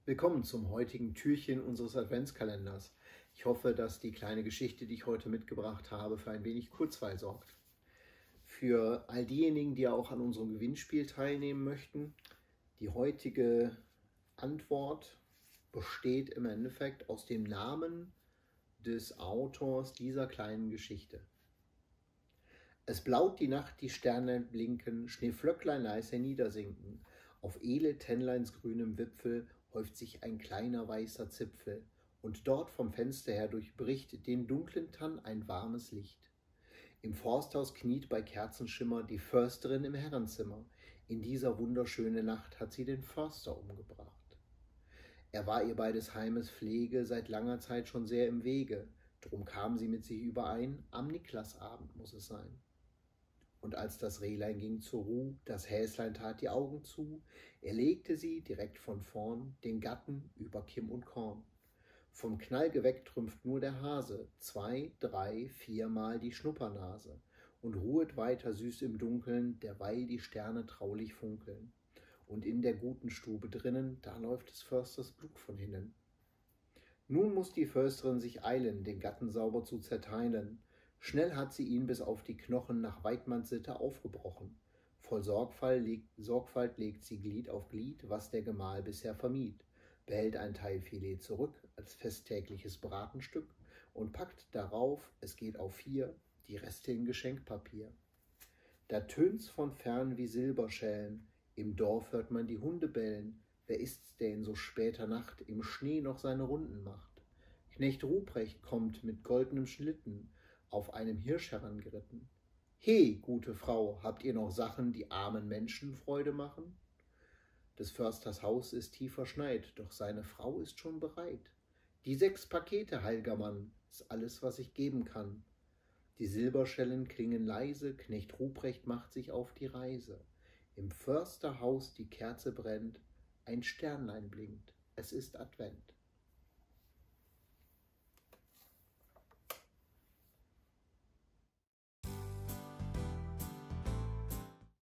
Willkommen zum heutigen Türchen unseres Adventskalenders. Ich hoffe, dass die kleine Geschichte, die ich heute mitgebracht habe, für ein wenig Kurzweil sorgt. Für all diejenigen, die auch an unserem Gewinnspiel teilnehmen möchten, die heutige Antwort besteht im Endeffekt aus dem Namen des Autors dieser kleinen Geschichte. Es blaut die Nacht, die Sterne blinken, Schneeflöcklein leise niedersinken. Auf edle Tännleins grünem Wipfel häuft sich ein kleiner weißer Zipfel, und dort vom Fenster her durchbricht den dunklen Tann ein warmes Licht. Im Forsthaus kniet bei Kerzenschimmer die Försterin im Herrenzimmer. In dieser wunderschönen Nacht hat sie den Förster umgebracht. Er war ihr bei des Heimes Pflege seit langer Zeit schon sehr im Wege, drum kam sie mit sich überein, am Niklasabend muß es sein. Und als das Rehlein ging zur Ruh, das Häslein tat die Augen zu, erlegte sie direkt von vorn den Gatten über Kimm und Korn. Vom Knall geweckt trümpft nur der Hase 2, 3, 4-mal die Schnuppernase und ruhet weiter süß im Dunkeln, derweil die Sterne traulich funkeln. Und in der guten Stube drinnen, da läuft des Försters Blut von hinnen. Nun muß die Försterin sich eilen, den Gatten sauber zu zerteilen. Schnell hat sie ihn bis auf die Knochen nach Weidmanns Sitte aufgebrochen. Voll Sorgfalt legt sie Glied auf Glied, was der Gemahl bisher vermied, behält ein Teil Filet zurück als festtägliches Bratenstück und packt darauf, es geht auf 4, die Reste in Geschenkpapier. Da tönt's von fern wie Silberschellen, im Dorf hört man die Hunde bellen. Wer ist's, der in so später Nacht im Schnee noch seine Runden macht? Knecht Ruprecht kommt mit goldenem Schlitten, auf einem Hirsch herangeritten. He, gute Frau, habt ihr noch Sachen, die armen Menschen Freude machen? Des Försters Haus ist tief verschneit, doch seine Frau ist schon bereit. Die 6 Pakete, heil'ger Mann, ist alles, was ich geben kann. Die Silberschellen klingen leise, Knecht Ruprecht macht sich auf die Reise. Im Försterhaus die Kerze brennt, ein Sternlein blinkt, es ist Advent.